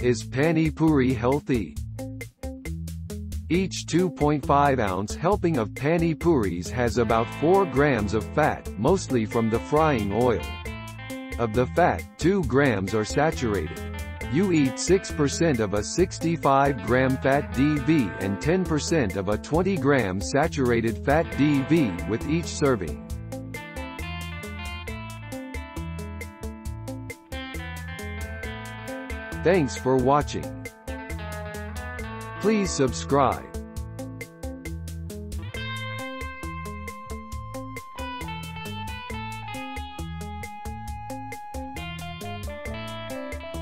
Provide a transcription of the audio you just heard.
Is Pani Puri healthy? Each 2.5-ounce helping of Pani Puris has about 4 grams of fat, mostly from the frying oil. Of the fat, 2 grams are saturated. You eat 6% of a 65-gram fat DV and 10% of a 20-gram saturated fat DV with each serving. Thanks for watching. Please subscribe.